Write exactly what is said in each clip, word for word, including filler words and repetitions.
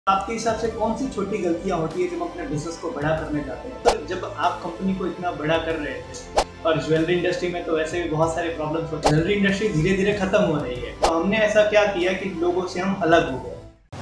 आपके हिसाब से कौन सी छोटी गलतियां होती है जब अपने बिजनेस को बड़ा करने जाते हैं? तो जब आप कंपनी को इतना बड़ा कर रहे थे और ज्वेलरी इंडस्ट्री में तो वैसे भी बहुत सारे प्रॉब्लम्स होते हैं, ज्वेलरी इंडस्ट्री धीरे धीरे खत्म हो रही है, तो हमने ऐसा क्या किया कि लोगों से हम अलग हो गए?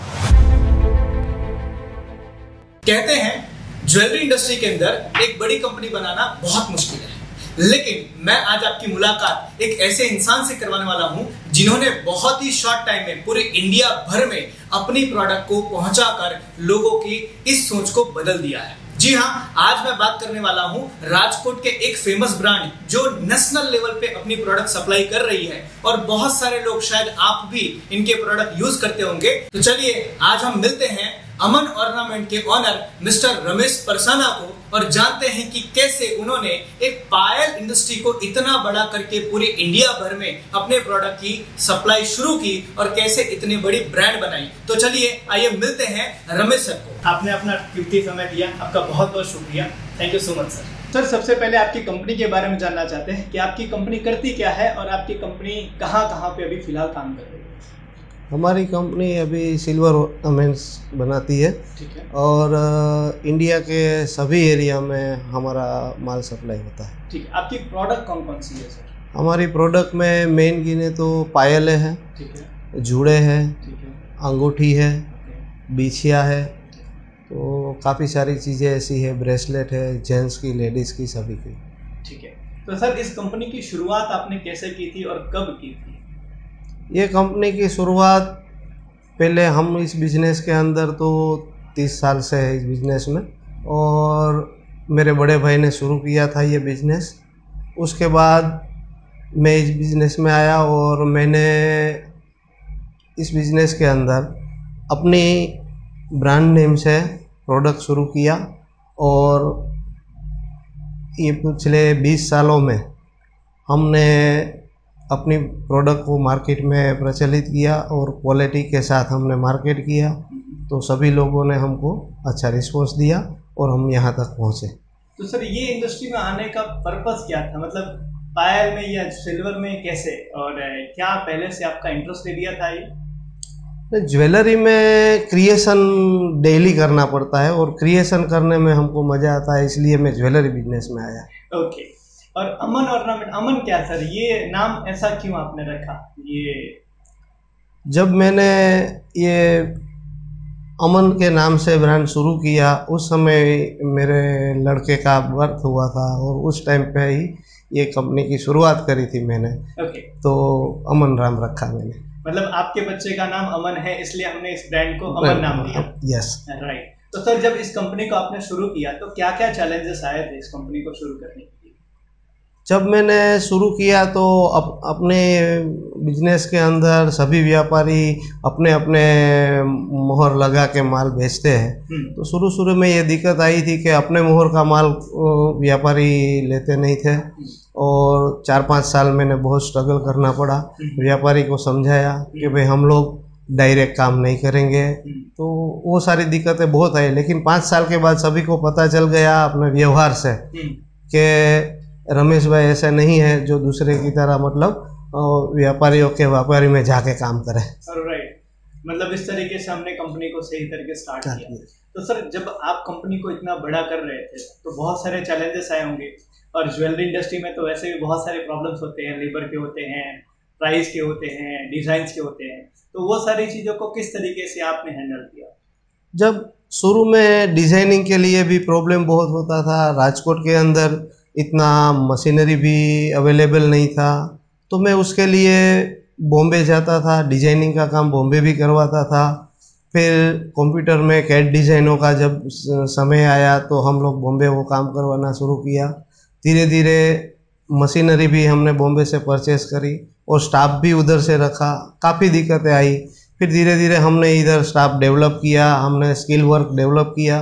कहते हैं ज्वेलरी इंडस्ट्री के अंदर एक बड़ी कंपनी बनाना बहुत मुश्किल है, लेकिन मैं आज आपकी मुलाकात एक ऐसे इंसान से करवाने वाला हूं जिन्होंने बहुत ही शॉर्ट टाइम में पूरे इंडिया भर में अपनी प्रोडक्ट को पहुंचाकर लोगों की इस सोच को बदल दिया है। जी हाँ, आज मैं बात करने वाला हूं राजकोट के एक फेमस ब्रांड जो नेशनल लेवल पे अपनी प्रोडक्ट सप्लाई कर रही है और बहुत सारे लोग, शायद आप भी इनके प्रोडक्ट यूज करते होंगे। तो चलिए आज हम मिलते हैं अमन ऑर्नामेंट के ऑनर मिस्टर रमेश परसाना को और जानते हैं कि कैसे उन्होंने एक पायल इंडस्ट्री को इतना बड़ा करके पूरे इंडिया भर में अपने प्रोडक्ट की सप्लाई शुरू की और कैसे इतनी बड़ी ब्रांड बनाई। तो चलिए आइए मिलते हैं रमेश सर को। आपने अपना कीमती समय दिया, आपका बहुत बहुत शुक्रिया। Thank you so much sir. Sir सबसे पहले आपकी कंपनी के बारे में जानना चाहते हैं कि आपकी कंपनी करती क्या है और आपकी कंपनी कहाँ कहाँ पे अभी फिलहाल काम कर रही है? हमारी कंपनी अभी सिल्वर ऑर्नामेंट्स बनाती है, ठीक है, और इंडिया के सभी एरिया में हमारा माल सप्लाई होता है। ठीक है। आपकी प्रोडक्ट कौन कौन सी है सर? हमारी प्रोडक्ट में मेन गिने तो पायलें हैं, ठीक है, जूड़े हैं, ठीक है, अंगूठी है, ओके, बिछिया है, तो काफ़ी सारी चीज़ें ऐसी है, ब्रेसलेट है, जेंट्स की, लेडीज़ की, सभी की। ठीक है। तो सर इस कंपनी की शुरुआत आपने कैसे की थी और कब की थी? ये कंपनी की शुरुआत पहले हम इस बिज़नेस के अंदर तो तीस साल से है इस बिज़नेस में, और मेरे बड़े भाई ने शुरू किया था ये बिज़नेस। उसके बाद मैं इस बिज़नेस में आया और मैंने इस बिज़नेस के अंदर अपनी ब्रांड नेम से प्रोडक्ट शुरू किया, और ये पिछले बीस सालों में हमने अपनी प्रोडक्ट को मार्केट में प्रचलित किया और क्वालिटी के साथ हमने मार्केट किया, तो सभी लोगों ने हमको अच्छा रिस्पॉन्स दिया और हम यहाँ तक पहुँचे। तो सर ये इंडस्ट्री में आने का पर्पस क्या था? मतलब पायल में या सिल्वर में कैसे, और क्या पहले से आपका इंटरेस्ट एरिया था ये? ज्वेलरी में क्रिएशन डेली करना पड़ता है और क्रिएशन करने में हमको मज़ा आता है, इसलिए मैं ज्वेलरी बिजनेस में आया। ओके। और अमन ऑर्नामेंट, अमन क्या सर, ये नाम ऐसा क्यों आपने रखा? ये जब मैंने ये अमन के नाम से ब्रांड शुरू किया, उस समय मेरे लड़के का बर्थ हुआ था और उस टाइम पे ही ये कंपनी की शुरुआत करी थी मैंने। ओके। तो अमन राम रखा मैंने। मतलब आपके बच्चे का नाम अमन है, इसलिए हमने इस ब्रांड को अमन नाम दिया। Yes, right. तो सर जब इस कंपनी को आपने शुरू किया तो क्या क्या चैलेंजेस आए थे इस कंपनी को शुरू करने के लिए? जब मैंने शुरू किया तो अप, अपने बिजनेस के अंदर सभी व्यापारी अपने अपने मोहर लगा के माल बेचते हैं, तो शुरू शुरू में ये दिक्कत आई थी कि अपने मोहर का माल व्यापारी लेते नहीं थे, और चार पाँच साल मैंने बहुत स्ट्रगल करना पड़ा। व्यापारी को समझाया कि भाई हम लोग डायरेक्ट काम नहीं करेंगे, तो वो सारी दिक्कतें बहुत आई। लेकिन पाँच साल के बाद सभी को पता चल गया अपने व्यवहार से कि रमेश भाई ऐसा नहीं है जो दूसरे की तरह मतलब व्यापारियों के व्यापारी में जाके काम करे। राइट। मतलब इस तरीके से हमने कंपनी को सही तरीके से स्टार्ट किया। तो सर जब आप कंपनी को इतना बड़ा कर रहे थे तो बहुत सारे चैलेंजेस आए होंगे, और ज्वेलरी इंडस्ट्री में तो वैसे भी बहुत सारे प्रॉब्लम्स होते हैं, लेबर के होते हैं, प्राइस के होते हैं, डिजाइन्स के होते हैं, तो वो सारी चीज़ों को किस तरीके से आपने हैंडल किया? जब शुरू में डिज़ाइनिंग के लिए भी प्रॉब्लम बहुत होता था, राजकोट के अंदर इतना मशीनरी भी अवेलेबल नहीं था, तो मैं उसके लिए बॉम्बे जाता था, डिजाइनिंग का काम बॉम्बे भी करवाता था। फिर कंप्यूटर में कैड डिज़ाइनों का जब समय आया तो हम लोग बॉम्बे वो काम करवाना शुरू किया। धीरे धीरे मशीनरी भी हमने बॉम्बे से परचेस करी और स्टाफ भी उधर से रखा। काफ़ी दिक्कतें आई, फिर धीरे धीरे हमने इधर स्टाफ डेवलप किया, हमने स्किल वर्क डेवलप किया,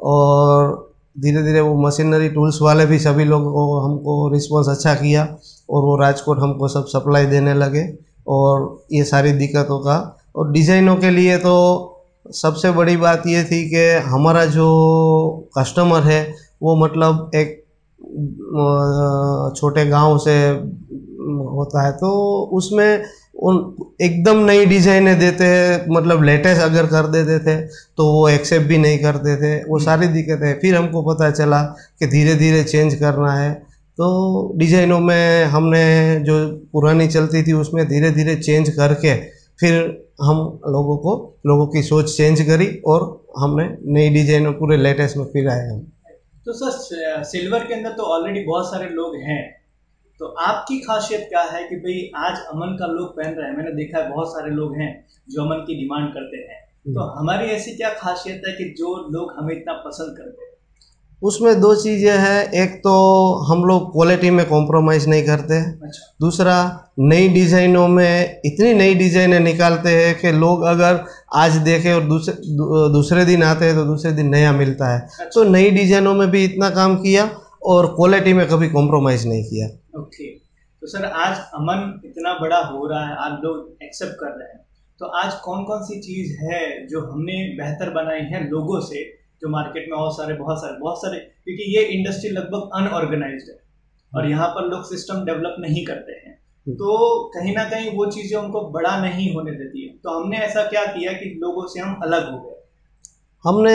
और धीरे धीरे वो मशीनरी टूल्स वाले भी सभी लोगों को हमको रिस्पॉन्स अच्छा किया और वो राजकोट हमको सब सप्लाई देने लगे। और ये सारी दिक्कतों का, और डिज़ाइनों के लिए तो सबसे बड़ी बात ये थी कि हमारा जो कस्टमर है वो मतलब एक छोटे गांव से होता है, तो उसमें उन एकदम नई डिज़ाइनें देते हैं, मतलब लेटेस्ट अगर कर देते थे तो वो एक्सेप्ट भी नहीं करते थे, वो सारी दिक्कतें। फिर हमको पता चला कि धीरे धीरे चेंज करना है, तो डिज़ाइनों में हमने जो पुरानी चलती थी उसमें धीरे धीरे चेंज करके फिर हम लोगों को लोगों की सोच चेंज करी और हमने नई डिज़ाइनों पूरे लेटेस्ट में फिर आए हम। तो सर सिल्वर के अंदर तो ऑलरेडी बहुत सारे लोग हैं, तो आपकी खासियत क्या है कि भाई आज अमन का लोग पहन रहे हैं? मैंने देखा है बहुत सारे लोग हैं जो अमन की डिमांड करते हैं, तो हमारी ऐसी क्या खासियत है कि जो लोग हमें इतना पसंद करते हैं? उसमें दो चीज़ें हैं, एक तो हम लोग क्वालिटी में कॉम्प्रोमाइज़ नहीं करते। अच्छा। दूसरा, नई डिज़ाइनों में इतनी नई डिज़ाइनें निकालते हैं कि लोग अगर आज देखें और दूसरे दूसरे दिन आते हैं तो दूसरे दिन नया मिलता है। अच्छा। तो नई डिज़ाइनों में भी इतना काम किया और क्वालिटी में कभी कॉम्प्रोमाइज़ नहीं किया। ओके। तो सर आज अमन इतना बड़ा हो रहा है, आज लोग एक्सेप्ट कर रहे हैं, तो आज कौन कौन सी चीज़ है जो हमने बेहतर बनाई है लोगों से, जो मार्केट में और सारे बहुत सारे बहुत सारे क्योंकि ये इंडस्ट्री लगभग अनऑर्गेनाइज्ड है और यहाँ पर लोग सिस्टम डेवलप नहीं करते हैं, तो कहीं ना कहीं वो चीज़ें उनको बड़ा नहीं होने देती है। तो हमने ऐसा क्या किया कि लोगों से हम अलग हो गए? हमने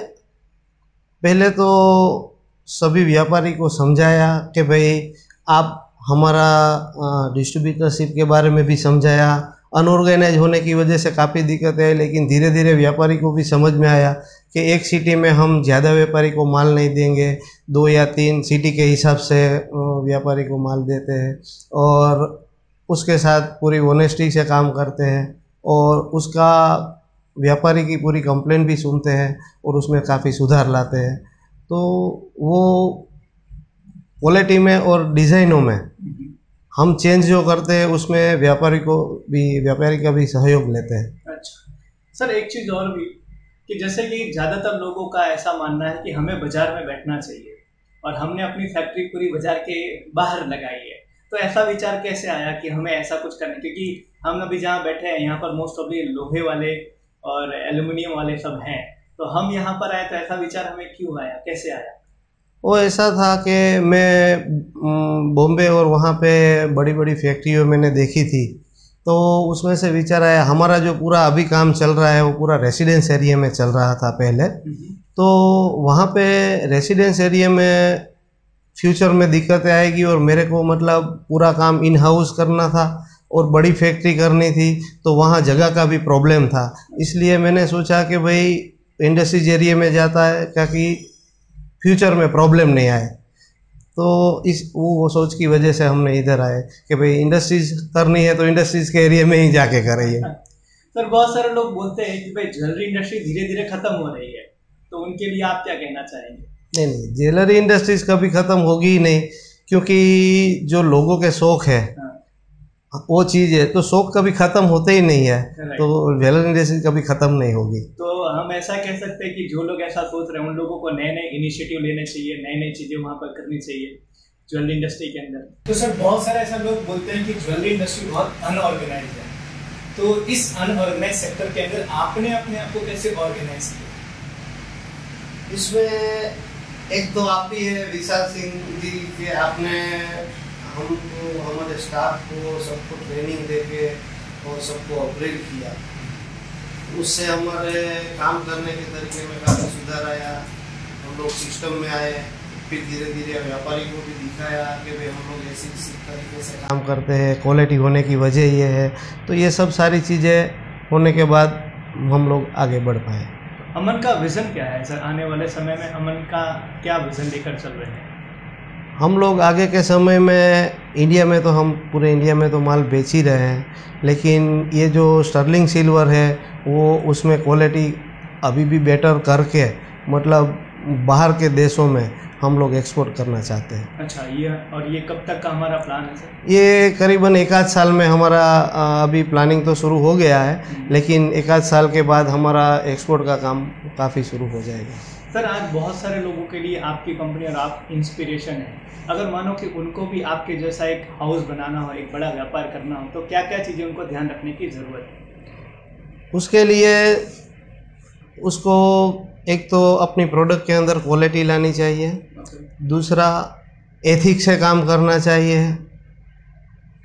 पहले तो सभी व्यापारी को समझाया कि भाई आप हमारा डिस्ट्रीब्यूटरशिप के बारे में भी समझाया। अनऑर्गेनाइज होने की वजह से काफ़ी दिक्कत है, लेकिन धीरे धीरे व्यापारी को भी समझ में आया कि एक सिटी में हम ज़्यादा व्यापारी को माल नहीं देंगे, दो या तीन सिटी के हिसाब से व्यापारी को माल देते हैं और उसके साथ पूरी ऑनेस्टी से काम करते हैं और उसका व्यापारी की पूरी कंप्लेंट भी सुनते हैं और उसमें काफ़ी सुधार लाते हैं। तो वो क्वालिटी में और डिज़ाइनों में हम चेंज जो करते हैं उसमें व्यापारी को भी व्यापारी का भी सहयोग लेते हैं। अच्छा सर, एक चीज़ और भी कि जैसे कि ज़्यादातर लोगों का ऐसा मानना है कि हमें बाज़ार में बैठना चाहिए और हमने अपनी फैक्ट्री पूरी बाज़ार के बाहर लगाई है, तो ऐसा विचार कैसे आया कि हमें ऐसा कुछ करना? क्योंकि हम अभी जहाँ बैठे हैं यहाँ पर मोस्ट ऑफ लोहे वाले और एल्यूमिनियम वाले सब हैं, तो हम यहाँ पर आए तो ऐसा विचार हमें क्यों आया, कैसे आया? वो ऐसा था कि मैं बॉम्बे और वहाँ पे बड़ी बड़ी फैक्ट्रियों मैंने देखी थी, तो उसमें से विचार आया। हमारा जो पूरा अभी काम चल रहा है वो पूरा रेसिडेंस एरिया में चल रहा था पहले, तो वहाँ पे रेसिडेंस एरिया में फ्यूचर में दिक्कतें आएगी और मेरे को मतलब पूरा काम इन हाउस करना था और बड़ी फैक्ट्री करनी थी, तो वहाँ जगह का भी प्रॉब्लम था। इसलिए मैंने सोचा कि भाई इंडस्ट्रीज एरिया में जाता है ताकि फ्यूचर में प्रॉब्लम नहीं आए, तो इस वो वो सोच की वजह से हमने इधर आए कि भाई इंडस्ट्रीज करनी है तो इंडस्ट्रीज के एरिया में ही जाके करेंगे। सर बहुत सारे लोग बोलते हैं कि भाई ज्वेलरी इंडस्ट्री धीरे धीरे खत्म हो रही है, तो उनके लिए आप क्या कहना चाहेंगे? नहीं नहीं, ज्वेलरी इंडस्ट्रीज कभी ख़त्म होगी ही नहीं, क्योंकि जो लोगों के शौक़ है वो चीज़ है, तो शौक़ कभी ख़त्म होते ही नहीं है, तो ज्वेलरी इंडस्ट्री कभी ख़त्म नहीं होगी। तो हम ऐसा कह सकते हैं कि जो लोग ऐसा सोच रहे हैं उन लोगों को नए नए इनिशिएटिव लेने चाहिए, नई नई चीज़ें वहाँ पर करनी चाहिए ज्वेलरी इंडस्ट्री के अंदर। तो सर बहुत सारे ऐसा लोग बोलते हैं कि ज्वेलरी इंडस्ट्री बहुत अनऑर्गेनाइज है, तो इस अनऑर्गेनाइज सेक्टर के अंदर आपने अपने आप को कैसे ऑर्गेनाइज किया? इसमें एक तो आप ही है विशाल सिंह जी के, आपने हमको हमारे स्टाफ को सबको ट्रेनिंग देके और सबको अपग्रेड किया, उससे हमारे काम करने के तरीके में काफ़ी सुधार आया। हम लोग सिस्टम में आए, फिर धीरे धीरे व्यापारी को भी दिखाया कि भाई हम लोग ऐसी इसी तरीके से काम करते हैं, क्वालिटी होने की वजह ये है। तो ये सब सारी चीज़ें होने के बाद हम लोग आगे बढ़ पाए। अमन का विज़न क्या है सर? आने वाले समय में अमन का क्या विज़न लेकर चल रहे हैं? हम लोग आगे के समय में इंडिया में तो हम पूरे इंडिया में तो माल बेच ही रहे हैं, लेकिन ये जो स्टर्लिंग सिल्वर है वो उसमें क्वालिटी अभी भी बेटर करके मतलब बाहर के देशों में हम लोग एक्सपोर्ट करना चाहते हैं। अच्छा, ये और ये कब तक का हमारा प्लान है सर? ये करीबन एक आध साल में हमारा अभी प्लानिंग तो शुरू हो गया है, लेकिन एक आध साल के बाद हमारा एक्सपोर्ट का काम काफ़ी शुरू हो जाएगा। सर आज बहुत सारे लोगों के लिए आपकी कंपनी और आप इंस्पिरेशन है, अगर मानो कि उनको भी आपके जैसा एक हाउस बनाना हो, एक बड़ा व्यापार करना हो, तो क्या क्या चीज़ें उनको ध्यान रखने की ज़रूरत है? उसके लिए उसको एक तो अपनी प्रोडक्ट के अंदर क्वालिटी लानी चाहिए, दूसरा एथिक्स से काम करना चाहिए,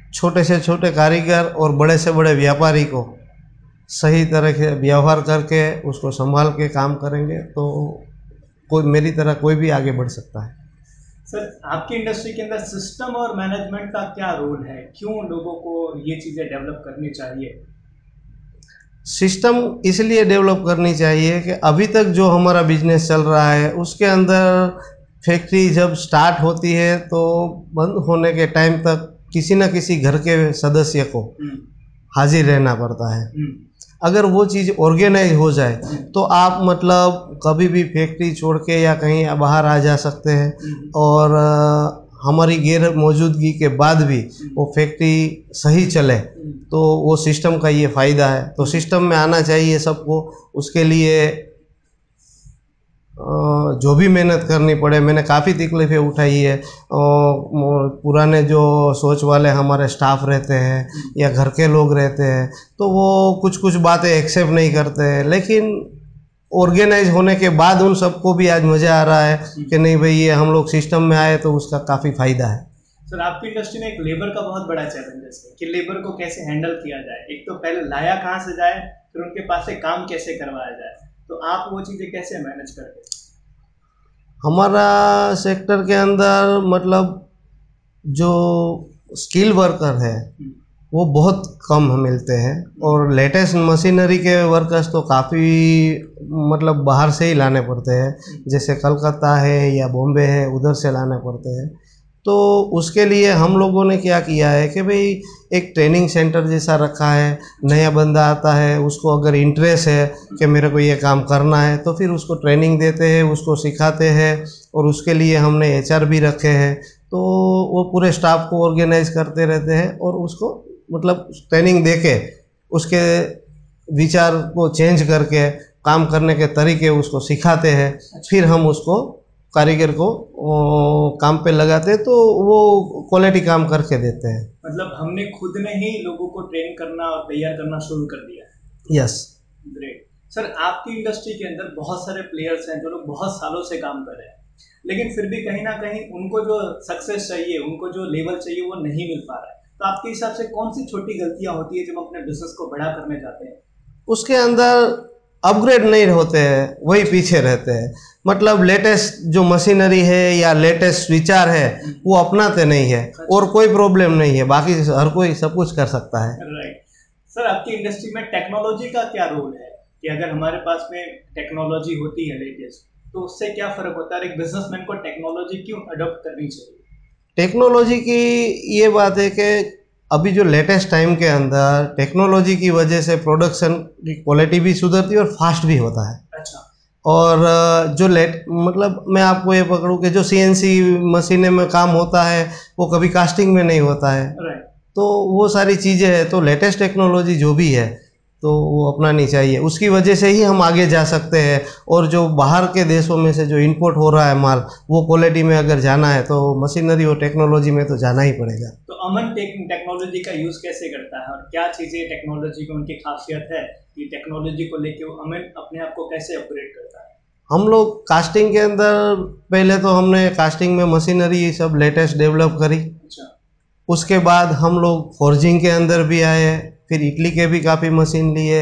छोटे से छोटे कारीगर और बड़े से बड़े व्यापारी को सही तरह से व्यवहार करके उसको संभाल के काम करेंगे तो कोई मेरी तरह कोई भी आगे बढ़ सकता है। सर, आपकी इंडस्ट्री के अंदर सिस्टम और मैनेजमेंट का क्या रोल है? क्यों लोगों को ये चीज़ें डेवलप करनी चाहिए? सिस्टम इसलिए डेवलप करनी चाहिए कि अभी तक जो हमारा बिजनेस चल रहा है उसके अंदर फैक्ट्री जब स्टार्ट होती है तो बंद होने के टाइम तक किसी न किसी घर के सदस्य को हाजिर रहना पड़ता है। अगर वो चीज़ ऑर्गेनाइज हो जाए तो आप मतलब कभी भी फैक्ट्री छोड़ के या कहीं बाहर आ जा सकते हैं और हमारी गैर मौजूदगी के बाद भी वो फैक्ट्री सही चले तो वो सिस्टम का ये फ़ायदा है। तो सिस्टम में आना चाहिए सबको। उसके लिए जो भी मेहनत करनी पड़े, मैंने काफ़ी तकलीफ़ें उठाई है। पुराने जो सोच वाले हमारे स्टाफ रहते हैं या घर के लोग रहते हैं तो वो कुछ कुछ बातें एक्सेप्ट नहीं करते हैं, लेकिन ऑर्गेनाइज होने के बाद उन सबको भी आज मज़ा आ रहा है कि नहीं भाई ये हम लोग सिस्टम में आए तो उसका काफ़ी फ़ायदा है। सर, आपकी इंडस्ट्री में एक लेबर का बहुत बड़ा चैलेंज है कि लेबर को कैसे हैंडल किया जाए। एक तो पहले लाया कहाँ से जाए, फिर उनके पास से काम कैसे करवाया जाए, तो आप वो चीज़ें कैसे मैनेज करते हैं? हमारा सेक्टर के अंदर मतलब जो स्किल वर्कर है वो बहुत कम मिलते हैं और लेटेस्ट मशीनरी के वर्कर्स तो काफ़ी मतलब बाहर से ही लाने पड़ते हैं, जैसे कलकत्ता है या बॉम्बे है उधर से लाने पड़ते हैं। तो उसके लिए हम लोगों ने क्या किया है कि भाई एक ट्रेनिंग सेंटर जैसा रखा है। नया बंदा आता है, उसको अगर इंटरेस्ट है कि मेरे को ये काम करना है तो फिर उसको ट्रेनिंग देते हैं, उसको सिखाते हैं और उसके लिए हमने एचआर भी रखे हैं। तो वो पूरे स्टाफ को ऑर्गेनाइज करते रहते हैं और उसको मतलब ट्रेनिंग देके उसके विचार को चेंज करके काम करने के तरीके उसको सिखाते हैं। फिर हम उसको कारीगर को काम पे लगाते हैं तो वो क्वालिटी काम करके देते हैं। मतलब हमने खुद ने ही लोगों को ट्रेन करना और तैयार करना शुरू कर दिया है। Yes, great. सर, आपकी इंडस्ट्री के अंदर बहुत सारे प्लेयर्स हैं जो लोग बहुत सालों से काम कर रहे हैं, लेकिन फिर भी कहीं ना कहीं उनको जो सक्सेस चाहिए, उनको जो लेवल चाहिए वो नहीं मिल पा रहा है। तो आपके हिसाब से कौन सी छोटी गलतियां होती है जब हम अपने बिजनेस को बड़ा करने जाते हैं? उसके अंदर अपग्रेड नहीं होते हैं, वही पीछे रहते हैं। मतलब लेटेस्ट जो मशीनरी है या लेटेस्ट विचार है वो अपनाते नहीं है और कोई प्रॉब्लम नहीं है, बाकी हर कोई सब कुछ कर सकता है। राइट। सर, आपकी इंडस्ट्री में टेक्नोलॉजी का क्या रोल है कि अगर हमारे पास में टेक्नोलॉजी होती है लेटेस्ट तो उससे क्या फ़र्क होता है? एक बिजनेसमैन को टेक्नोलॉजी क्यों अडॉप्ट करनी चाहिए? टेक्नोलॉजी की ये बात है कि अभी जो लेटेस्ट टाइम के अंदर टेक्नोलॉजी की वजह से प्रोडक्शन की क्वालिटी भी सुधरती है और फास्ट भी होता है। अच्छा। और जो लेट मतलब मैं आपको ये पकड़ूँ कि जो सीएनसी मशीनें में काम होता है वो कभी कास्टिंग में नहीं होता है। राइट। तो वो सारी चीज़ें हैं। तो लेटेस्ट टेक्नोलॉजी जो भी है तो वो अपनानी चाहिए, उसकी वजह से ही हम आगे जा सकते हैं। और जो बाहर के देशों में से जो इंपोर्ट हो रहा है माल, वो क्वालिटी में अगर जाना है तो मशीनरी और टेक्नोलॉजी में तो जाना ही पड़ेगा। तो अमन टेक टेक्नोलॉजी का यूज़ कैसे करता है और क्या चीज़ें टेक्नोलॉजी की उनकी खासियत है कि टेक्नोलॉजी को लेके वो अमन अपने आप को कैसे अपग्रेड करता है? हम लोग कास्टिंग के अंदर पहले तो हमने कास्टिंग में मशीनरी सब लेटेस्ट डेवलप करी। अच्छा। उसके बाद हम लोग फोर्जिंग के अंदर भी आए, फिर इटली के भी काफ़ी मशीन लिए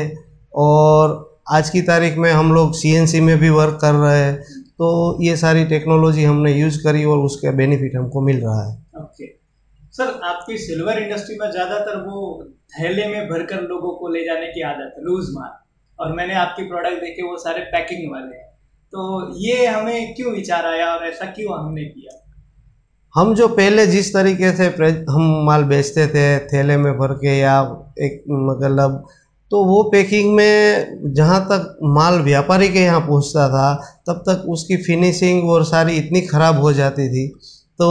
और आज की तारीख में हम लोग सीएनसी में भी वर्क कर रहे हैं। तो ये सारी टेक्नोलॉजी हमने यूज़ करी और उसका बेनिफिट हमको मिल रहा है। ओके। सर, आपकी सिल्वर इंडस्ट्री में ज़्यादातर वो थैले में भरकर लोगों को ले जाने की आदत है, लूज माल, और मैंने आपकी प्रोडक्ट देखे वो सारे पैकिंग वाले हैं। तो ये हमें क्यों विचार आया और ऐसा क्यों हमने किया? हम जो पहले जिस तरीके से हम माल बेचते थे थैले में भर के या एक मतलब, तो वो पैकिंग में जहाँ तक माल व्यापारी के यहाँ पहुँचता था तब तक उसकी फिनिशिंग और सारी इतनी ख़राब हो जाती थी। तो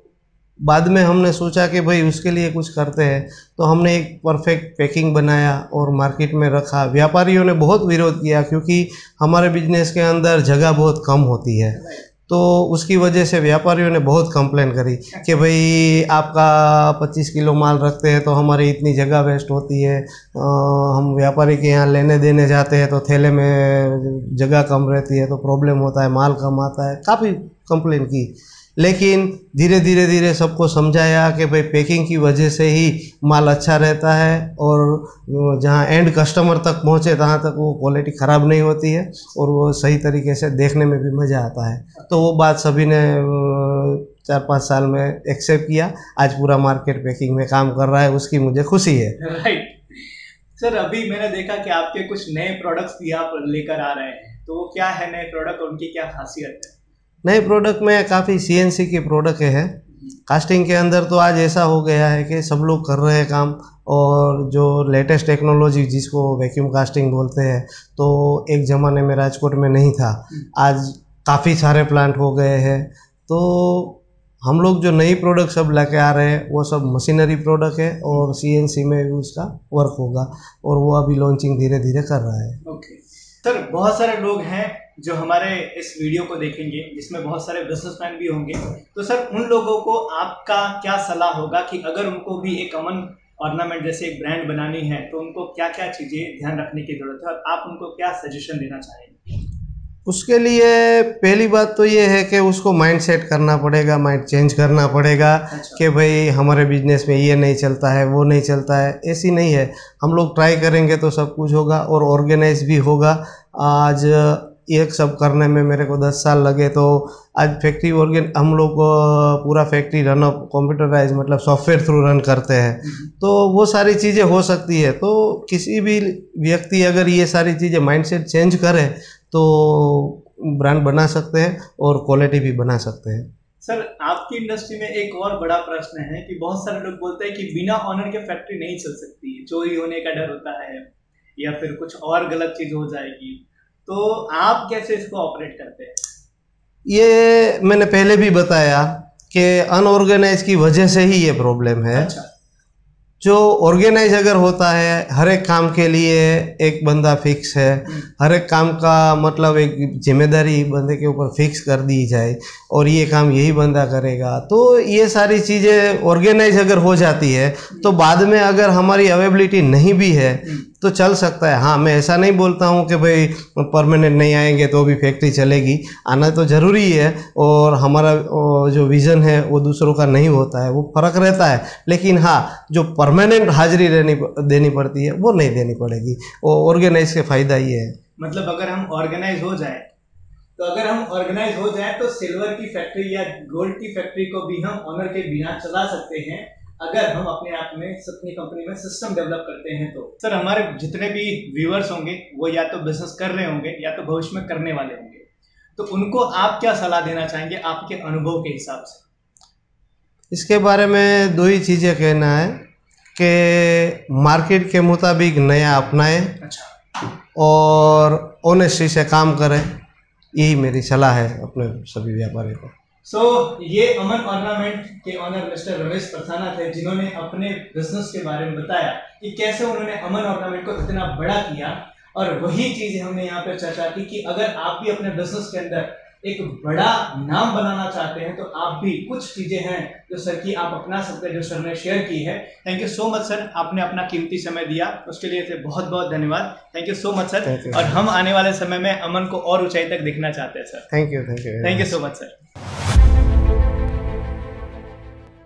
बाद में हमने सोचा कि भाई उसके लिए कुछ करते हैं। तो हमने एक परफेक्ट पैकिंग बनाया और मार्केट में रखा। व्यापारियों ने बहुत विरोध किया क्योंकि हमारे बिजनेस के अंदर जगह बहुत कम होती है। तो उसकी वजह से व्यापारियों ने बहुत कंप्लेन करी कि भाई आपका पच्चीस किलो माल रखते हैं तो हमारी इतनी जगह वेस्ट होती है। आ, हम व्यापारी के यहाँ लेने देने जाते हैं तो थैले में जगह कम रहती है तो प्रॉब्लम होता है, माल कम आता है। काफ़ी कंप्लेन की, लेकिन धीरे धीरे धीरे सबको समझाया कि भाई पैकिंग की वजह से ही माल अच्छा रहता है और जहाँ एंड कस्टमर तक पहुँचे तहाँ तक वो क्वालिटी ख़राब नहीं होती है और वो सही तरीके से देखने में भी मज़ा आता है। तो वो बात सभी ने चार पाँच साल में एक्सेप्ट किया। आज पूरा मार्केट पैकिंग में काम कर रहा है, उसकी मुझे खुशी है। राइट सर, अभी मैंने देखा कि आपके कुछ नए प्रोडक्ट्स भी आप लेकर आ रहे हैं, तो वो क्या है नए प्रोडक्ट, उनकी क्या खासियत है? नए प्रोडक्ट में काफ़ी सीएनसी के प्रोडक्ट है। कास्टिंग के अंदर तो आज ऐसा हो गया है कि सब लोग कर रहे हैं काम, और जो लेटेस्ट टेक्नोलॉजी जिसको वैक्यूम कास्टिंग बोलते हैं, तो एक ज़माने में राजकोट में नहीं था, आज काफ़ी सारे प्लांट हो गए हैं। तो हम लोग जो नई प्रोडक्ट सब लेके आ रहे हैं वो सब मशीनरी प्रोडक्ट है और सीएनसी में भी उसका वर्क होगा, और वो अभी लॉन्चिंग धीरे धीरे कर रहा है। ओके सर, बहुत सारे लोग हैं जो हमारे इस वीडियो को देखेंगे जिसमें बहुत सारे बिजनेसमैन भी होंगे, तो सर उन लोगों को आपका क्या सलाह होगा कि अगर उनको भी एक अमन ऑर्नामेंट जैसे एक ब्रांड बनानी है तो उनको क्या क्या चीज़ें ध्यान रखने की ज़रूरत है, और आप उनको क्या सजेशन देना चाहेंगे? उसके लिए पहली बात तो ये है कि उसको माइंड सेट करना पड़ेगा, माइंड चेंज करना पड़ेगा। अच्छा। कि भाई हमारे बिजनेस में ये नहीं चलता है, वो नहीं चलता है, ऐसी नहीं है। हम लोग ट्राई करेंगे तो सब कुछ होगा और ऑर्गेनाइज भी होगा। आज एक सब करने में मेरे को दस साल लगे, तो आज फैक्ट्री ऑर्गेन हम लोग पूरा फैक्ट्री रन अप कंप्यूटराइज मतलब सॉफ्टवेयर थ्रू रन करते हैं, तो वो सारी चीज़ें हो सकती है। तो किसी भी व्यक्ति अगर ये सारी चीज़ें माइंडसेट चेंज करे तो ब्रांड बना सकते हैं और क्वालिटी भी बना सकते हैं। सर आपकी इंडस्ट्री में एक और बड़ा प्रश्न है कि बहुत सारे लोग बोलते हैं कि बिना ऑनर के फैक्ट्री नहीं चल सकती, चोरी होने का डर होता है या फिर कुछ और गलत चीज़ हो जाएगी, तो आप कैसे इसको ऑपरेट करते हैं? ये मैंने पहले भी बताया कि अनऑर्गेनाइज की वजह से ही ये प्रॉब्लम है। अच्छा। जो ऑर्गेनाइज अगर होता है, हर एक काम के लिए एक बंदा फिक्स है, हर एक काम का मतलब एक जिम्मेदारी बंदे के ऊपर फिक्स कर दी जाए और ये काम यही बंदा करेगा, तो ये सारी चीज़ें ऑर्गेनाइज अगर हो जाती है तो बाद में अगर हमारी अवेलेबिलिटी नहीं भी है तो चल सकता है। हाँ, मैं ऐसा नहीं बोलता हूँ कि भाई परमानेंट नहीं आएंगे तो भी फैक्ट्री चलेगी, आना तो ज़रूरी है, और हमारा जो विज़न है वो दूसरों का नहीं होता है, वो फ़र्क रहता है। लेकिन हाँ, जो परमानेंट हाजिरी रहनी देनी पड़ती है वो नहीं देनी पड़ेगी, वो ऑर्गेनाइज के फ़ायदा ये है। मतलब अगर हम ऑर्गेनाइज हो जाए तो अगर हम ऑर्गेनाइज हो जाए तो सिल्वर की फैक्ट्री या गोल्ड की फैक्ट्री को भी हम ऑनर के बिना चला सकते हैं, अगर हम अपने आप में अपनी कंपनी में सिस्टम डेवलप करते हैं। तो सर हमारे जितने भी व्यूअर्स होंगे वो या तो बिजनेस कर रहे होंगे या तो भविष्य में करने वाले होंगे, तो उनको आप क्या सलाह देना चाहेंगे आपके अनुभव के हिसाब से? इसके बारे में दो ही चीज़ें कहना है कि मार्केट के मुताबिक नया अपनाएं। अच्छा। और ऑनेस्टी से काम करें, यही मेरी सलाह है अपने सभी व्यापारियों को। सो so, ये अमन ऑर्नामेंट के ऑनर मिस्टर रमेश प्रथाना थे जिन्होंने अपने बिजनेस के बारे में बताया कि कैसे उन्होंने अमन ऑर्नामेंट को इतना बड़ा किया, और वही चीज़ हमने यहाँ पे चर्चा की कि अगर आप भी अपने बिजनेस के अंदर एक बड़ा नाम बनाना चाहते हैं तो आप भी कुछ चीज़ें हैं जो सर की आप अपना सकते हैं, जो सर ने शेयर की है। Thank you so much sir, आपने अपना कीमती समय दिया, उसके लिए से बहुत बहुत धन्यवाद। Thank you so much sir, और हम आने वाले समय में अमन को और ऊंचाई तक देखना चाहते हैं sir. Thank you thank you thank you so much sir.